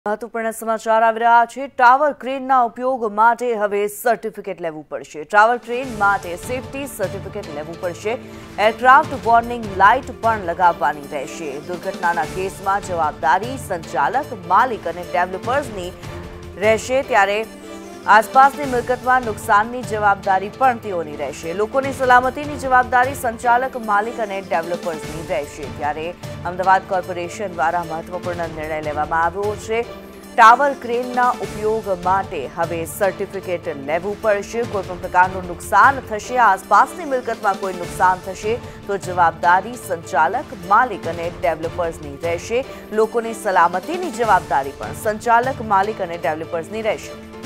महत्वपूर्ण समाचार આવી રહ્યા છે। ટાવર ક્રેનના ઉપયોગ માટે હવે સર્ટિફિકેટ લેવું પડશે। ટાવર ક્રેન માટે સેફટી સર્ટિફિકેટ લેવું પડશે। એરક્રાફ્ટ વોર્નિંગ લાઇટ પણ લગાવવાની રહેશે। દુર્ઘટનાના કેસમાં જવાબદારી સંચાલક, માલિક અને ડેવલપર્સની રહેશે, ત્યારે આસપાસની મિલકતમાં નુકસાનની જવાબદારી પણ તેઓની રહેશે। લોકોની સલામતીની જવાબદારી સંચાલક, માલિક અને ડેવલપર્સની રહેશે। ત્યારે અમદાવાદ કોર્પોરેશન દ્વારા મહત્વપૂર્ણ નિર્ણય લેવામાં આવ્યો છે। ટાવર ક્રેનના ઉપયોગ માટે હવે સર્ટિફિકેટ લેવું પડશે। કોઈપણ પ્રકારનું નુકસાન થશે, આસપાસની મિલકતમાં કોઈ નુકસાન થશે તો જવાબદારી સંચાલક, માલિક અને ડેવલપર્સની રહેશે। લોકોની સલામતીની જવાબદારી પણ સંચાલક, માલિક અને ડેવલપર્સની રહેશે।